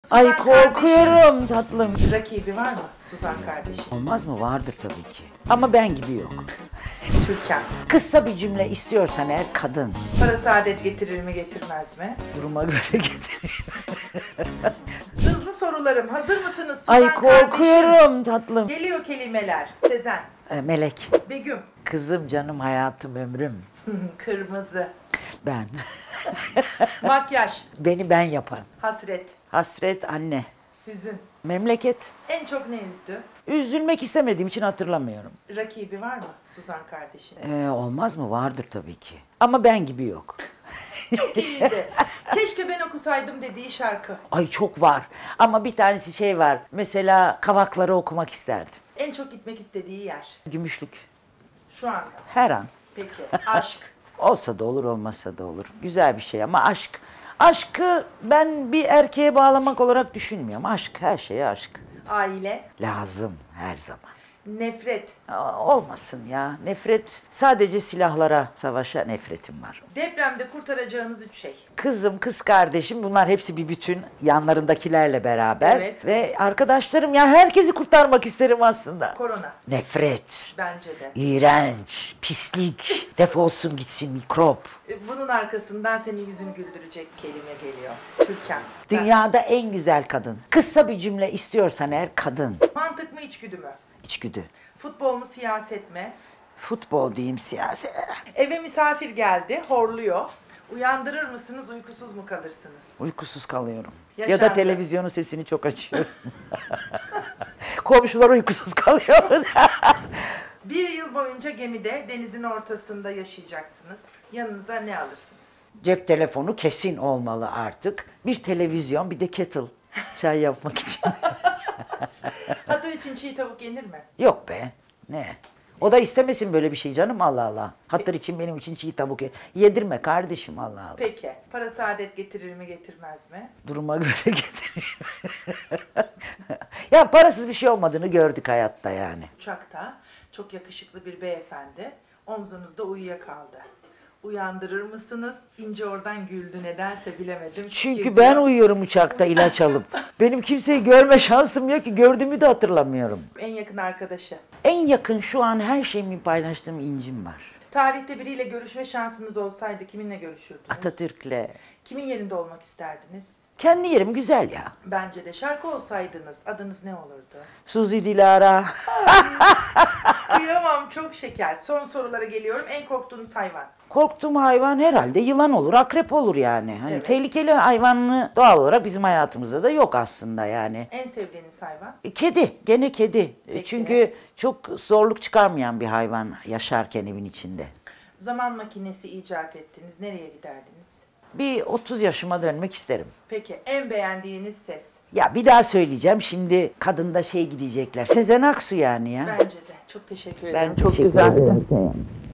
Ay Suzan korkuyorum tatlım. kardeşim. Rakibi var mı Suzan kardeşim? Olmaz mı? Vardır tabii ki. Ama ben gibi yok. Türkan. Kısa bir cümle istiyorsan eğer kadın. Para saadet getirir mi getirmez mi? Duruma göre getiriyor. Hızlı sorularım. Hazır mısınız Suzan Ay korkuyorum kardeşim? tatlım. Geliyor kelimeler. Sezen. Melek. Begüm. Kızım, canım, hayatım, ömrüm. Kırmızı. Ben. Makyaj. Beni ben yapan. Hasret. Hasret anne. Hüzün. Memleket. En çok ne üzdü? Üzülmek istemediğim için hatırlamıyorum. Rakibi var mı Suzan kardeşin? Olmaz mı? Vardır tabii ki. Ama ben gibi yok. Çok iyiydi. Keşke ben okusaydım dediği şarkı. Ay çok var. Ama bir tanesi şey var. Mesela Kavakları okumak isterdim. En çok gitmek istediği yer. Gümüşlük. Şu anda. Her an. Peki. Aşk. Olsa da olur, olmasa da olur. Güzel bir şey ama aşk. Aşkı ben bir erkeğe bağlamak olarak düşünmüyorum. Aşk, her şeye aşk. Aile. Lazım her zaman. Nefret. Olmasın ya. Nefret, sadece silahlara, savaşa nefretim var. Depremde kurtaracağınız 3 şey. Kızım, kız kardeşim, bunlar hepsi bir bütün, yanlarındakilerle beraber. Evet. Ve arkadaşlarım, ya herkesi kurtarmak isterim aslında. Korona. Nefret, Bence de. iğrenç, pislik, defolsun gitsin mikrop. Bunun arkasından senin yüzünü güldürecek kelime geliyor. Türkan. Dünyada en güzel kadın. Kısa bir cümle istiyorsan eğer kadın. Mantık mı içgüdü mü? İçgüdü. Futbol mu siyaset mi? Futbol diyeyim, siyaset. Eve misafir geldi, horluyor. Uyandırır mısınız, uykusuz mu kalırsınız? Uykusuz kalıyorum. Ya Yaşandı. da televizyonun sesini çok açıyorum. Komşular uykusuz kalıyor. Bir yıl boyunca gemide, denizin ortasında yaşayacaksınız. Yanınıza ne alırsınız? Cep telefonu kesin olmalı artık. Bir televizyon, bir de kettle. Çay yapmak için. Hatır için çiğ tavuk yenir mi? Yok be. Ne? O da istemesin böyle bir şey canım, Allah Allah. Hatır için, benim için çiğ tavuk yedirme kardeşim, Allah Allah. Peki, para saadet getirir mi getirmez mi? Duruma göre getiriyor. Ya parasız bir şey olmadığını gördük hayatta yani. Uçakta çok yakışıklı bir beyefendi omzunuzda uyuyakaldı. Uyandırır mısınız? İnce oradan güldü, nedense bilemedim. Çünkü Girdi. ben uyuyorum uçakta ilaç alıp. Benim kimseyi görme şansım yok ki, gördüğümü de hatırlamıyorum. En yakın arkadaşı. En yakın şu an her şeyimi paylaştığım incim var. Tarihte biriyle görüşme şansınız olsaydı kiminle görüşürdünüz? Atatürk'le. Kimin yerinde olmak isterdiniz? Kendi yerim güzel ya. Bence de şarkı olsaydınız adınız ne olurdu? Suzi Dilara. Kıyamam, çok şeker. Son sorulara geliyorum. En korktuğunuz hayvan? Korktuğum hayvan herhalde yılan olur, akrep olur yani. Hani Evet. tehlikeli hayvanlı doğal olarak bizim hayatımızda da yok aslında yani. En sevdiğiniz hayvan? Kedi, gene kedi. Peki. Çünkü çok zorluk çıkarmayan bir hayvan yaşarken evin içinde. Zaman makinesi icat ettiniz. Nereye giderdiniz? Bir 30 yaşıma dönmek isterim. Peki en beğendiğiniz ses? Ya bir daha söyleyeceğim, şimdi kadında şey gidecekler. Sezen Aksu yani ya. Bence de. Çok teşekkür ederim. Ben çok güzeldi.